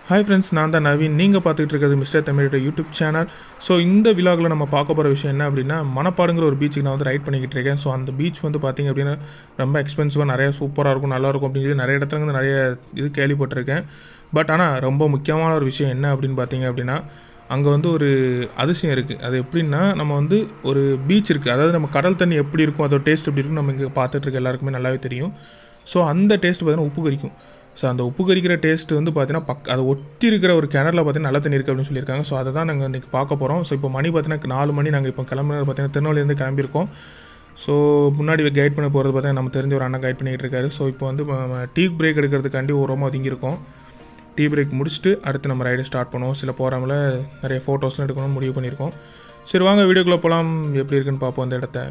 Hi friends, நான் தான் நவீன். நீங்கள் பார்த்துக்கிட்டு இருக்கிறது Mr.Tamil யூடியூப் சேனல். ஸோ இந்த விலாகில் நம்ம பார்க்க போகிற விஷயம் என்ன அப்படின்னா, மணப்பாடுங்கிற ஒரு பீச்சுக்கு நான் வந்து ரைட் பண்ணிக்கிட்டு இருக்கேன். ஸோ அந்த பீச் வந்து பார்த்திங்க அப்படின்னா ரொம்ப எக்ஸ்பென்சிவாக நிறைய சூப்பராக இருக்கும், நல்லாயிருக்கும் அப்படின்னு சொல்லி நிறைய இடத்துல வந்து நிறைய இது கேள்விப்பட்டிருக்கேன். பட் ஆனால் ரொம்ப முக்கியமான ஒரு விஷயம் என்ன அப்படின்னு பார்த்தீங்க அப்படின்னா, அங்கே வந்து ஒரு அதிசயம் இருக்குது. அது எப்படின்னா, நம்ம வந்து ஒரு பீச் இருக்குது, அதாவது நம்ம கடல் தண்ணி எப்படி இருக்கும், அதோட டேஸ்ட் எப்படி இருக்கும் நம்ம இங்கே பார்த்துட்டு இருக்க எல்லாருக்குமே நல்லாவே தெரியும். ஸோ அந்த டேஸ்ட் பார்த்தீங்கன்னா உப்பு கரிக்கும். ஸோ அந்த உப்பு கரிக்கிற டேஸ்ட் வந்து பார்த்தீங்கன்னா அதை ஒட்டி இருக்கிற ஒரு கிணறுல பார்த்தீங்கன்னா நல்ல தண்ணி இருக்குது அப்படின்னு சொல்லியிருக்காங்க. ஸோ அதை தான் நாங்கள் இன்றைக்கி பார்க்க போகிறோம். ஸோ இப்போ மணி பார்த்தீங்கன்னா 4 மணி. நாங்கள் இப்போ கிளம்புறது பார்த்தீங்கன்னா திருநெல்வேலியிலேருந்து கிளம்பியிருக்கோம். ஸோ முன்னாடி கைட் பண்ண போகிறது பார்த்தீங்கன்னா நம்ம தெரிஞ்ச ஒரு அண்ணன் கைட் பண்ணிகிட்டு இருக்காரு. ஸோ இப்போ வந்து டீ பிரேக் எடுக்கிறதுக்காண்டி ஓரமாக ஒதுங்கியிருக்கோம். டீ பிரேக் முடிச்சுட்டு அடுத்து நம்ம ரைடை ஸ்டார்ட் பண்ணுவோம். சில போகிறவங்கள நிறைய ஃபோட்டோஸ்லாம் எடுக்கணும்னு முடிவு பண்ணியிருக்கோம். சரி வாங்க வீடியோக்குள்ளே போகலாம், எப்படி இருக்குன்னு பார்ப்போம் அந்த இடத்த.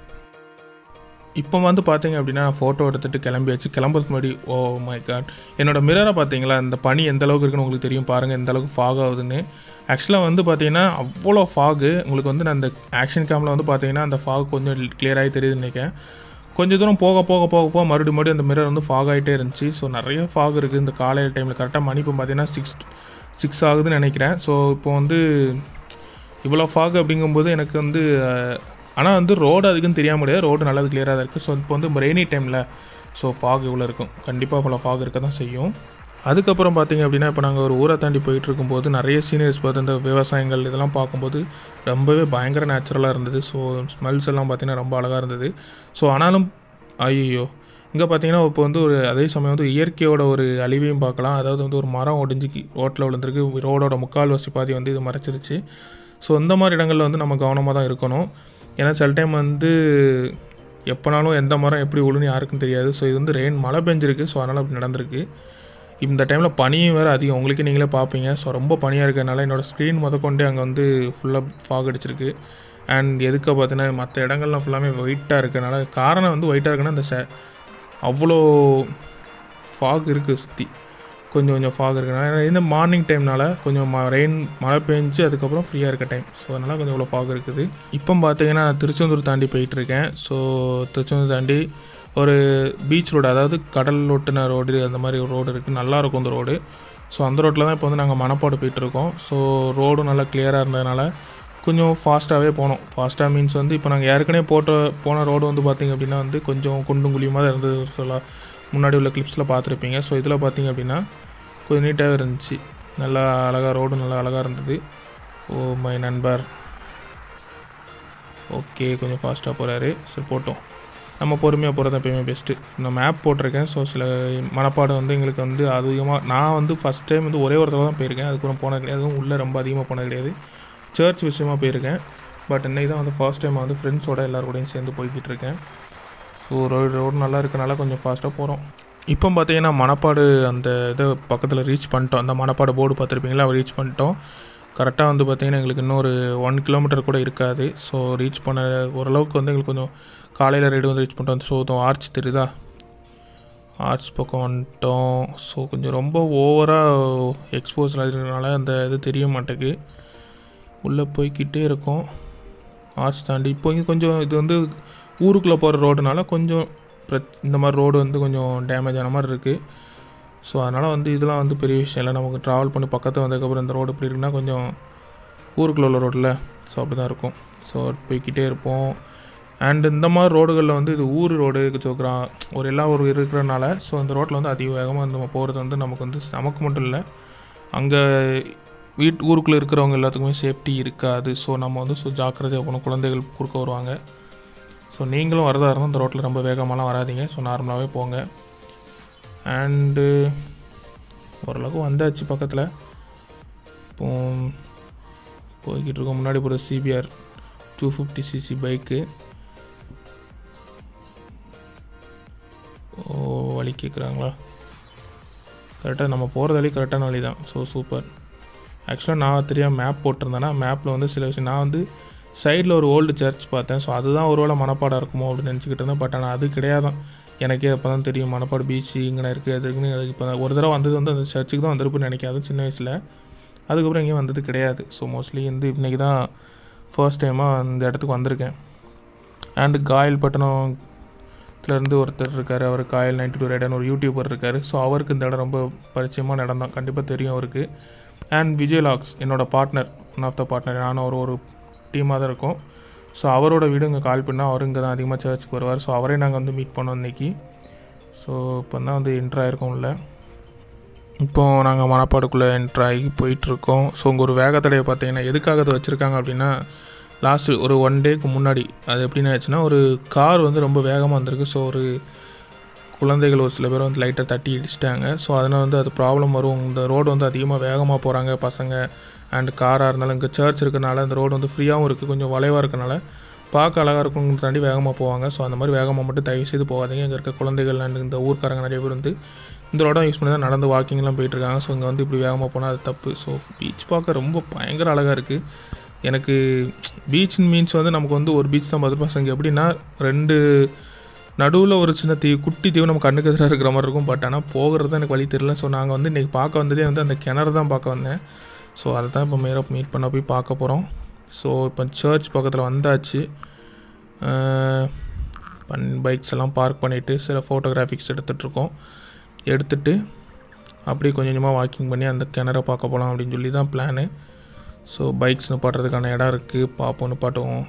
இப்போ வந்து பார்த்தீங்க அப்படின்னா ஃபோட்டோ எடுத்துகிட்டு கிளம்பியாச்சு. கிளம்புறதுக்கு முன்னாடி ஓ மை காட், என்னோடய மிரரை பார்த்தீங்களா, இந்த பனி எந்த அளவுக்கு இருக்குன்னு உங்களுக்கு தெரியும் பாருங்கள், எந்த அளவுக்கு ஃபாக் ஆகுதுன்னு. ஆக்சுவலாக வந்து பார்த்தீங்கன்னா அவ்வளோ ஃபாகு உங்களுக்கு வந்து நான் அந்த ஆக்ஷன் கேமில் வந்து பார்த்தீங்கன்னா அந்த ஃபாக் கொஞ்சம் கிளியராகி தெரியுதுன்னு நினைக்கிறேன். கொஞ்சம் தூரம் போக போக போக போக மறுபடியும் அந்த மிரர் வந்து ஃபாக் ஆகிட்டே இருந்துச்சு. ஸோ நிறைய ஃபாக் இருக்குது இந்த காலையில் டைமில். கரெக்டாக மணி இப்போ பார்த்தீங்கன்னா 6 ஆகுதுன்னு நினைக்கிறேன். ஸோ இப்போ வந்து இவ்வளோ ஃபாக் அப்படிங்கும்போது எனக்கு வந்து ஆனால் வந்து ரோடு அதுக்குன்னு தெரியாம முடியாது, ரோடு நல்லா கிளியராக தான் இருக்குது. ஸோ இப்போ வந்து ரெய்னி டைமில் ஸோ ஃபாக் இவ்வளோ இருக்கும், கண்டிப்பாக இவ்வளோ ஃபாக் இருக்க தான் செய்யும். அதுக்கப்புறம் பார்த்திங்க அப்படின்னா இப்போ நாங்கள் ஒரு ஊரை தாண்டி போயிட்டு இருக்கும்போது நிறைய சீனரிஸ் பார்த்து இந்த விவசாயங்கள் இதெல்லாம் பார்க்கும்போது ரொம்பவே பயங்கர நேச்சுரலாக இருந்தது. ஸோ ஸ்மெல்ஸ் எல்லாம் பார்த்திங்கன்னா ரொம்ப அழகாக இருந்தது. ஸோ ஆனாலும் ஐயோ இங்கே பார்த்திங்கன்னா இப்போ வந்து ஒரு அதே சமயம் வந்து இயற்கையோட ஒரு அழிவையும் பார்க்கலாம். அதாவது வந்து ஒரு மரம் ஒடிஞ்சு ரோட்டில் விழுந்திருக்கு, ரோடோட முக்கால்வாசி பாதி வந்து இது மறைச்சிருச்சு. ஸோ இந்த மாதிரி இடங்களில் வந்து நம்ம கவனமாக தான் இருக்கணும். ஏன்னா சில டைம் வந்து எப்போனாலும் எந்த மரம் எப்படி விழுன்னு யாருக்கும் தெரியாது. ஸோ இது வந்து மழை பெஞ்சிருக்கு, ஸோ அதனால் அப்படி நடந்திருக்கு. இந்த டைமில் பனியும் வேறு அதிகம், உங்களுக்கு நீங்களே பார்ப்பீங்க. ஸோ ரொம்ப பனியாக இருக்கிறதுனால என்னோடய ஸ்க்ரீன் முதற்கொண்டே அங்கே வந்து ஃபுல்லாக ஃபாக் அடிச்சிருக்கு. அண்ட் எதுக்க பார்த்தீங்கன்னா மற்ற இடங்கள்லாம் ஃபுல்லாமே ஒயிட்டாக இருக்கிறதுனால, காரணம் வந்து ஒயிட்டாக இருக்குன்னா அந்த அவ்வளோ ஃபாக் இருக்குது சுற்றி, கொஞ்சம் ஃபாக் இருக்குனால. இந்த மார்னிங் டைம்னால் கொஞ்சம் மழை பெஞ்சு அதுக்கப்புறம் ஃப்ரீயாக இருக்க டைம். ஸோ அதனால் கொஞ்சம் இவ்வளோ ஃபாக் இருக்குது. இப்போ பார்த்தீங்கன்னா நான் திருச்செந்தூர் தாண்டி போயிட்டுருக்கேன். ஸோ திருச்செந்தூர் தாண்டி ஒரு பீச் ரோடு, அதாவது கடல் ஒட்டின ரோடு, அந்த மாதிரி ஒரு ரோடு இருக்குது, நல்லாயிருக்கும் அந்த ரோடு. ஸோ அந்த ரோட்டில் தான் இப்போ வந்து நாங்கள் மணப்பாடு போயிட்டுருக்கோம். ஸோ ரோடும் நல்லா கிளியராக இருந்ததுனால கொஞ்சம் ஃபாஸ்ட்டாகவே போனோம். ஃபாஸ்ட்டாக மீன்ஸ் வந்து இப்போ நாங்கள் ஏற்கனவே போன ரோடு வந்து பார்த்திங்க அப்படின்னா வந்து கொஞ்சம் குண்டும் குழியுமாக தான் இருந்தது. சொல்லலாம் முன்னாடி உள்ள கிளிப்ஸில் பார்த்துருப்பீங்க. ஸோ இதில் பார்த்திங்க அப்படின்னா கொஞ்சம் நீட்டாகவே இருந்துச்சு, நல்லா அழகாக, ரோடு நல்லா அழகாக இருந்தது. ஓ மை நண்பர் ஓகே கொஞ்சம் ஃபாஸ்ட்டாக போகிறாரு. சரி போட்டோம், நம்ம பொறுமையாக போகிறது எப்பயுமே பெஸ்ட்டு. நான் மேப் போட்டிருக்கேன். ஸோ சில மணப்பாடு வந்து எங்களுக்கு வந்து அதிகமாக, நான் வந்து ஃபஸ்ட் டைம் வந்து ஒரே ஒரு தடவை தான் போயிருக்கேன், அதுக்கப்புறம் போனது கிடையாது. அதுவும் உள்ளே ரொம்ப அதிகமாக போனது கிடையாது, சர்ச் விஷயமாக போயிருக்கேன். பட் இன்றைக்கி தான் வந்து ஃபர்ஸ்ட் டைம் வந்து ஃப்ரெண்ட்ஸோட எல்லாருக்கூடையும் சேர்ந்து போய்கிட்டு இருக்கேன். ஸோ ரோடு நல்லா இருக்கனால கொஞ்சம் ஃபாஸ்ட்டாக போகிறோம். இப்போ பார்த்தீங்கன்னா மணப்பாடு அந்த இதை பக்கத்தில் ரீச் பண்ணிட்டோம். அந்த மணப்பாடு போர்டு பார்த்துருப்பீங்களா, ரீச் பண்ணிட்டோம். கரெக்டாக வந்து பார்த்திங்கன்னா எங்களுக்கு இன்னும் ஒரு 1 கிலோமீட்டர் கூட இருக்காது. ஸோ ரீச் பண்ண ஓரளவுக்கு வந்து எங்களுக்கு கொஞ்சம் காலையில் ரைடு வந்து ரீச் பண்ணிட்டோம். ஸோ ஆர்ச் தெரியுதா, ஆர்ச் பக்கம் வந்துட்டோம். ஸோ கொஞ்சம் ரொம்ப ஓவராக எக்ஸ்போஸ் ஆகிறதுனால அந்த இது தெரிய மாட்டேங்குது, உள்ளே போய்கிட்டே இருக்கோம். ஆர்ச் தாண்டி இப்போ இங்கே கொஞ்சம் இது வந்து ஊருக்குள்ளே போகிற ரோடுனால கொஞ்சம் இந்த மாதிரி ரோடு வந்து கொஞ்சம் டேமேஜ் ஆன மாதிரி இருக்குது. ஸோ அதனால் வந்து இதெல்லாம் வந்து பெரிய விஷயம் இல்லை. நமக்கு ட்ராவல் பண்ணி பக்கத்தில் வந்ததுக்கப்புறம் இந்த ரோடு எப்படி இருக்குன்னா கொஞ்சம் ஊருக்குள்ளே உள்ள ரோட்டில் ஸோ அப்படி தான் இருக்கும். ஸோ போய்கிட்டே இருப்போம். அண்ட் இந்த மாதிரி ரோடுகளில் வந்து இது ஊர் ரோடு ஒரு எல்லா ஒரு இருக்கிறனால ஸோ அந்த ரோட்டில் வந்து அதிக வேகமாக நம்ம போகிறது வந்து நமக்கு மட்டும் இல்லை, அங்கே ஊருக்குள்ளே இருக்கிறவங்க எல்லாத்துக்குமே சேஃப்டி இருக்காது. ஸோ நம்ம வந்து ஜாக்கிரதையாக போகணும், குழந்தைகள் குறுக்க வருவாங்க. ஸோ நீங்களும் வரதா இருந்தால் இந்த ரோட்டில் ரொம்ப வேகமாகலாம் வராதிங்க. ஸோ நார்மலாகவே போங்க. அண்டு ஓரளவுக்கு வந்தாச்சு பக்கத்தில். இப்போ போய்கிட்டு இருக்கோம். முன்னாடி போகிற CBR 250cc பைக்கு. ஓ வழி கேட்குறாங்களா, கரெக்டாக நம்ம போகிறது வழி கரெக்டான வழி தான். So super. ஆக்சுவலாக நான் தெரியாமல் மேப் போட்டிருந்தேன்னா மேப்பில் வந்து சில விஷயம் நான் வந்து சைடில் ஒரு ஓல்டு சர்ச் பார்த்தேன். ஸோ அதுதான் ஒருவேளை மணப்பாடாக இருக்குமோ அப்படின்னு நினச்சிக்கிட்டு இருந்தேன். பட் ஆனால் அது கிடையாதான். எனக்கே அப்போ தான் தெரியும் மணப்பாடு பீச்சு இங்கே இருக்குது, அது இருக்குன்னு. அதுக்கு இப்போ ஒரு தடவை வந்தது வந்து அந்த சர்ச்சுக்கு தான் வந்திருப்புன்னு நினைக்காது சின்ன வயசில். அதுக்கப்புறம் எங்கேயும் வந்தது கிடையாது. ஸோ மோஸ்ட்லி வந்து இன்றைக்கி தான் ஃபர்ஸ்ட் டைமாக இந்த இடத்துக்கு வந்திருக்கேன். அண்டு காயல்பட்டினம் இருந்து ஒருத்தர் இருக்கார், அவர் காயல் 92 ரைடன் ஒரு யூடியூபர் இருக்கார். ஸோ அவருக்கு இந்த இடம் ரொம்ப பரிச்சயமான இடம் தான், கண்டிப்பாக தெரியும் அவருக்கு. அண்ட் விஜய் லாக்ஸ் என்னோடய partner, one of the partner, நானும் ஒரு டீமாக தான் இருக்கோம். ஸோ அவரோட வீடு இங்கே கால் பண்ணால் அவர் இங்கே தான் அதிகமாக சர்ச்சுக்கு வருவார். ஸோ அவரே நாங்கள் வந்து மீட் பண்ணோம் இன்றைக்கி. ஸோ இப்போ தான் வந்து என்ட்ராயிருக்கோம் உள்ள. இப்போது நாங்கள் மணப்பாடுக்குள்ளே என்ட்ராகி போயிட்டுருக்கோம். ஸோ இங்கே ஒரு வேகத்தடையை பார்த்தீங்கன்னா எதுக்காக அதை வச்சுருக்காங்க அப்படின்னா, லாஸ்ட்டு ஒரு 1 டேக்கு முன்னாடி அது எப்படின்னு ஆச்சுன்னா, ஒரு கார் வந்து ரொம்ப வேகமாக வந்திருக்கு. ஸோ ஒரு குழந்தைகள் ஒரு சில பேர் வந்து லைட்டாக தட்டி இடிச்சிட்டாங்க. ஸோ அதனால் வந்து அது ப்ராப்ளம் வரும். இந்த ரோடு வந்து அதிகமாக வேகமாக போகிறாங்க பசங்க அண்ட் காராக இருந்தாலும். இங்கே சர்ச் இருக்கிறனால இந்த ரோடு வந்து ஃப்ரீயாகவும் இருக்குது, கொஞ்சம் வளைவாக இருக்கனால பார்க்க அழகாக இருக்கும்னு தாண்டி வேகமாக போவாங்க. ஸோ அந்த மாதிரி வேகமாக மட்டும் தயவு செய்து போகாதீங்க. இங்கே இருக்க குழந்தைகள் அண்ட் இந்த ஊர்க்காரங்க நிறைய பேர் வந்து இந்த ரோடம் யூஸ் பண்ணி தான் நடந்து வாக்கிங்லாம் போயிட்டுருக்காங்க. ஸோ இங்கே வந்து இப்படி வேகமாக போனால் அது தப்பு. ஸோ பீச் பார்க்க ரொம்ப பயங்கர அழகாக இருக்குது. எனக்கு பீச் மீன்ஸ் வந்து நமக்கு வந்து ஒரு பீச் தான் பார்த்துருப்போம். இங்கே எப்படின்னா 2 நடுவில் ஒரு சின்ன குட்டி தீவு நம்ம கண்ணுக்கு எதிராக இருக்கிற மாதிரி இருக்கும். பட் ஆனால் போகிறது தான் எனக்கு வழி தெரியல. ஸோ நாங்கள் வந்து இன்றைக்கி பார்க்க வந்ததே வந்து அந்த கிணறு தான் பார்க்க வந்தேன். ஸோ அதை தான் இப்போ மேலே மீட் பண்ண போய் பார்க்க போகிறோம். ஸோ இப்போ சர்ச் பக்கத்தில் வந்தாச்சு. பைக்ஸ் எல்லாம் பார்க் பண்ணிவிட்டு சில ஃபோட்டோகிராஃபிக்ஸ் எடுத்துகிட்ருக்கோம். எடுத்துகிட்டு அப்படியே கொஞ்சம் கொஞ்சமாக வாக்கிங் பண்ணி அந்த கிணறை பார்க்க போகலாம் அப்படின்னு சொல்லி தான் பிளானு. ஸோ பைக்ஸ் நிப்பாட்டுறதுக்கான இடம் இருக்குது, பார்ப்போம், நிப்பாட்டுவோம்.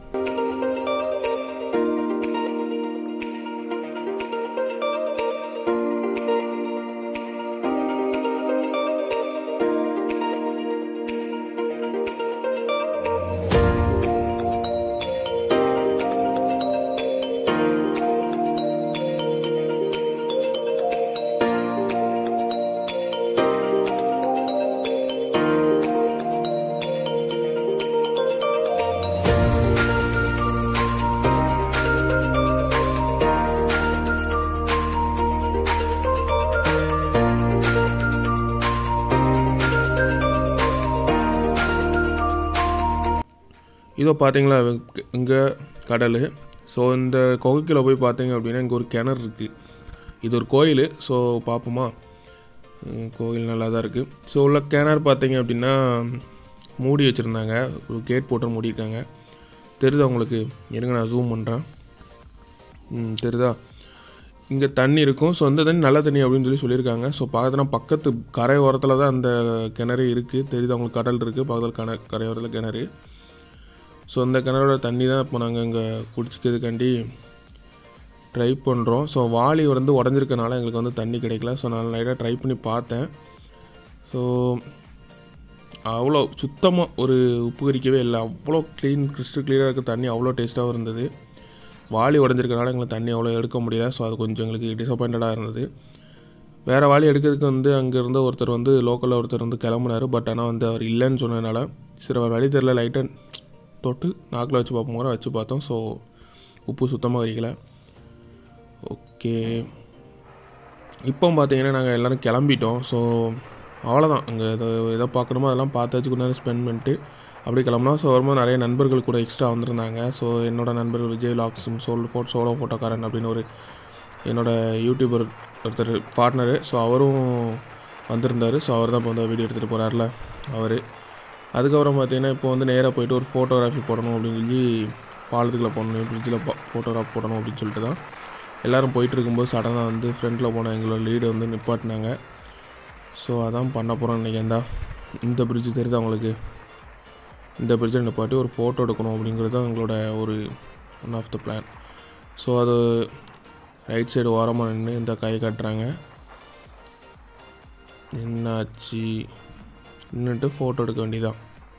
இதோ பார்த்தீங்களா இங்கே கடல். ஸோ இந்த குகைக்குள்ளே போய் பார்த்தீங்க அப்படின்னா இங்கே ஒரு கிணறு இருக்குது. இது ஒரு கோயில். ஸோ பார்ப்போமா, கோயில் நல்லா தான் இருக்குது. ஸோ உள்ள கிணறு பார்த்தீங்க அப்படின்னா மூடி வச்சுருந்தாங்க, ஒரு கேட் போட்டு மூடியிருக்காங்க. தெரியுதா உங்களுக்கு? இருங்க நான் ஜூம் பண்ணுறேன். தெரியுதா? இங்கே தண்ணி இருக்கும். ஸோ இந்த தண்ணி நல்ல தண்ணி அப்படின்னு சொல்லியிருக்காங்க. ஸோ பார்த்தோன்னா பக்கத்து கரை ஓரத்தில் தான் அந்த கிணறு இருக்குது. தெரியுதா உங்களுக்கு? கடல் இருக்குது பக்கத்தில், கரை ஓரத்தில் கிணறு. ஸோ இந்த கிணறோட தண்ணி தான் இப்போ நாங்கள் இங்கே குடிச்சிக்கிறதுக்காண்டி ட்ரை பண்ணுறோம். ஸோ வாளி வந்து உடஞ்சிருக்கனால எங்களுக்கு வந்து தண்ணி கிடைக்கல. ஸோ நான் லைட்டாக ட்ரை பண்ணி பார்த்தேன். ஸோ அவ்வளோ சுத்தமாக ஒரு உப்பு கறிக்கவே இல்லை, அவ்வளோ கிறிஸ்டல் கிளியராக இருக்க தண்ணி, அவ்வளோ டேஸ்ட்டாகவும் இருந்தது. வாளி உடஞ்சிருக்கனால எங்களுக்கு தண்ணி அவ்வளோ எடுக்க முடியல. ஸோ அது கொஞ்சம் எங்களுக்கு டிசப்பாயிண்டடாக இருந்தது. வேறு வாளி எடுக்கிறதுக்கு வந்து அங்கே இருந்த ஒருத்தர் வந்து லோக்கலில் ஒருத்தர் வந்து கிளம்புனார். பட் ஆனால் வந்து அவர் இல்லைன்னு சொன்னதுனால சரி அவர் வழி தெரில, லைட்டாக தொட்டு நாக்கில் வச்சு பார்ப்போம், வச்சு பார்த்தோம். ஸோ உப்பு சுத்தமாக வரிக்கல. ஓகே, இப்போ பார்த்தீங்கன்னா நாங்கள் எல்லோரும் கிளம்பிட்டோம். ஸோ அவ்வளோதான், அங்கே எதை பார்க்கணுமோ அதெல்லாம் பார்த்தாச்சு, கொஞ்ச நேரம் ஸ்பெண்ட் பண்ணிட்டு அப்படி கிளம்புனோம். ஸோ வரும்போது நிறைய நண்பர்கள் கூட எக்ஸ்ட்ரா வந்திருந்தாங்க. ஸோ என்னோடய நண்பர்கள் விஜய் லாக்ஸும் சோலோ ஃபோட்டோக்காரன் அப்படின்னு என்னோடய யூடியூபர் ஒருத்தர் பார்ட்னரு. ஸோ அவரும் வந்திருந்தார். ஸோ அவர் தான் இப்போ வந்து வீடியோ எடுத்துகிட்டு போகிறார்ல அவர். அதுக்கப்புறம் பார்த்தீங்கன்னா இப்போ வந்து நேராக போய்ட்டு ஒரு ஃபோட்டோகிராஃபி போடணும் அப்படின்னு சொல்லி பாலத்துக்குள்ளே போடணும், பிரிட்ஜில் ஃபோட்டோகிராஃப் போடணும் அப்படின்னு சொல்லிட்டு தான் எல்லோரும் போயிட்டு இருக்கும்போது சடனாக வந்து ஃப்ரெண்டில் போன எங்களோட லீடை வந்து நிப்பாட்டினாங்க. ஸோ அதான் பண்ண போகிறோம் இன்றைக்கி. இந்த பிரிட்ஜு தெரியுது அவங்களுக்கு? இந்த பிரிட்ஜில் நிப்பாட்டி ஒரு ஃபோட்டோ எடுக்கணும் அப்படிங்கிறது தான் எங்களோட ஒரு one of the plan. So அது ரைட் சைடு ஓரமாக நின்று இந்த கை காட்டுறாங்க. என்னாச்சு? நின்றுட்டு ஃபோட்டோ எடுக்க வேண்டியதான்.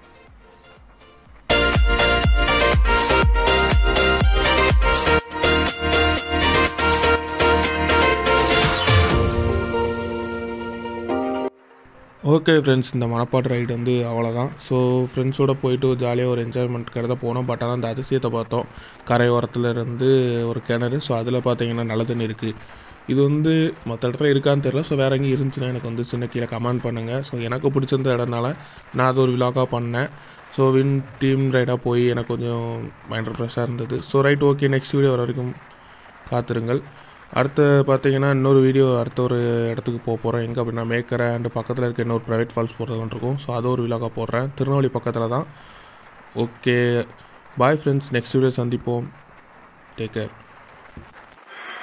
ஓகே ஃப்ரெண்ட்ஸ், இந்த மணப்பாடு ரைடு வந்து அவ்வளோதான். ஸோ ஃப்ரெண்ட்ஸோடு போயிட்டு ஜாலியாக ஒரு என்ஜாய்மெண்ட்க்காக தான் போனோம். பட் ஆனால் அந்த அதிசயத்தை பார்த்தோம். கரை ஓரத்தில் இருந்து ஒரு கிணறு. ஸோ அதில் பார்த்தீங்கன்னா நல்ல தண்ணி இருக்குது. இது வந்து மற்ற இடத்துல இருக்கான்னு தெரியல. ஸோ வேறு எங்கேயும் இருந்துச்சுன்னா எனக்கு வந்து சின்ன கீழே கமெண்ட் பண்ணுங்கள். ஸோ எனக்கு பிடிச்சிருந்த இடம்னால நான் அது ஒரு விலாகாக பண்ணேன். ஸோ டீம் ரைடாக போய் எனக்கு கொஞ்சம் மைண்ட் ஃப்ரெஷ்ஷாக இருந்தது. So right, okay, next video வர வரைக்கும் காத்திருங்கள். அடுத்து பார்த்தீங்கன்னா இன்னொரு வீடியோ அடுத்த ஒரு இடத்துக்கு போகிறோம். எங்கே அப்படின்னா மேக்கரை அண்ட் பக்கத்தில் இருக்க இன்னொரு ப்ரைவேட் ஃபால்ஸ் போகிறதுலாம் இருக்கும். ஸோ அது ஒரு விலாகாக போடுறேன். திருநெல்வேலி பக்கத்தில் தான். Okay, bye friends, next video சந்திப்போம். Take care.